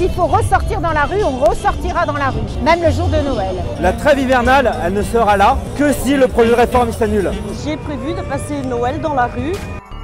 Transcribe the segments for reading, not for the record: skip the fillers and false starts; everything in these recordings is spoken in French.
s'il faut ressortir dans la rue, on ressortira dans la rue, même le jour de Noël. La trêve hivernale, elle ne sera là que si le projet de réforme s'annule. J'ai prévu de passer Noël dans la rue.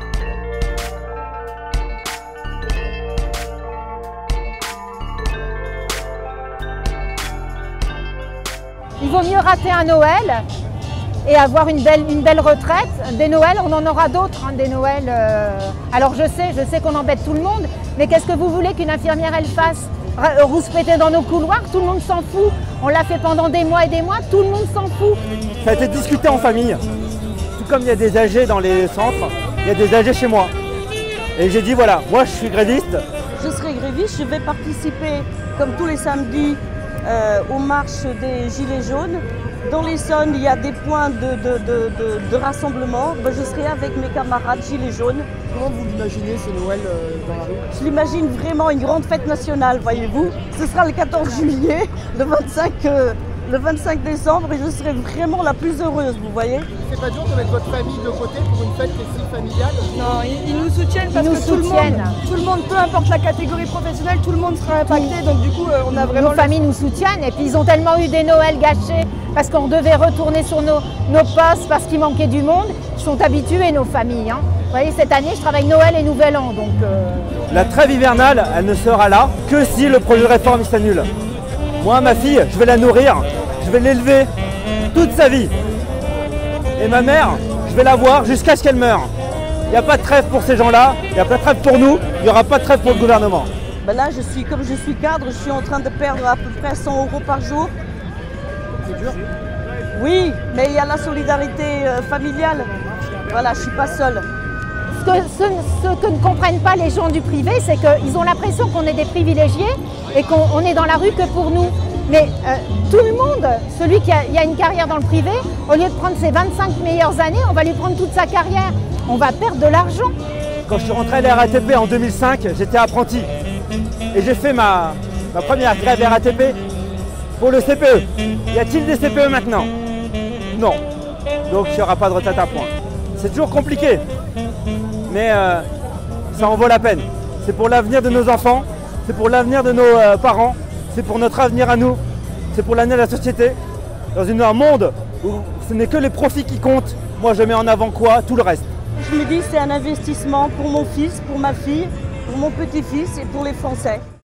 Il vaut mieux rater un Noël et avoir une belle retraite. Des Noëls, on en aura d'autres, hein, des Noëls. Alors je sais qu'on embête tout le monde, mais qu'est-ce que vous voulez qu'une infirmière elle fasse? Rouspéter dans nos couloirs, tout le monde s'en fout. On l'a fait pendant des mois et des mois, tout le monde s'en fout. Ça a été discuté en famille. Tout comme il y a des âgés dans les centres, il y a des âgés chez moi. Et j'ai dit voilà, moi je suis gréviste. Je serai gréviste, je vais participer comme tous les samedis aux marches des Gilets jaunes. Dans l'Essonne, il y a des points de rassemblement. Ben, je serai avec mes camarades Gilets jaunes. Comment vous l'imaginez ce Noël dans la rue? Je l'imagine vraiment une grande fête nationale, voyez-vous. Ce sera le 14 juillet, le 25 décembre, et je serai vraiment la plus heureuse, vous voyez. C'est pas dur de mettre votre famille de côté pour une fête qui est si familiale? Non, ils nous soutiennent parce que tout le monde, peu importe la catégorie professionnelle, tout le monde sera impacté. Donc du coup, on a vraiment... Nos familles nous soutiennent et puis ils ont tellement eu des Noëls gâchés parce qu'on devait retourner sur nos postes parce qu'il manquait du monde. Ils sont habitués, nos familles. Hein. Vous voyez, cette année, je travaille Noël et Nouvel An. Donc, La trêve hivernale, elle ne sera là que si le projet de réforme s'annule. Moi, ma fille, je vais la nourrir, je vais l'élever toute sa vie. Et ma mère, je vais la voir jusqu'à ce qu'elle meure. Il n'y a pas de trêve pour ces gens-là, il n'y a pas de trêve pour nous, il n'y aura pas de trêve pour le gouvernement. Ben là, comme je suis cadre, je suis en train de perdre à peu près 100 € par jour. C'est dur? Oui, mais il y a la solidarité familiale. Voilà, je ne suis pas seule. Ce que ne comprennent pas les gens du privé, c'est qu'ils ont l'impression qu'on est des privilégiés et qu'on est dans la rue que pour nous. Mais tout le monde, celui qui a une carrière dans le privé, au lieu de prendre ses 25 meilleures années, on va lui prendre toute sa carrière. On va perdre de l'argent. Quand je suis rentré à la RATP en 2005, j'étais apprenti. Et j'ai fait ma première grève RATP pour le CPE. Y a-t-il des CPE maintenant? Non. Donc il n'y aura pas de retraite à point. C'est toujours compliqué. Mais ça en vaut la peine. C'est pour l'avenir de nos enfants, c'est pour l'avenir de nos parents, c'est pour notre avenir à nous, c'est pour l'avenir de la société. Dans un monde où ce n'est que les profits qui comptent, moi je mets en avant quoi? Tout le reste. Je me dis que c'est un investissement pour mon fils, pour ma fille, pour mon petit-fils et pour les Français.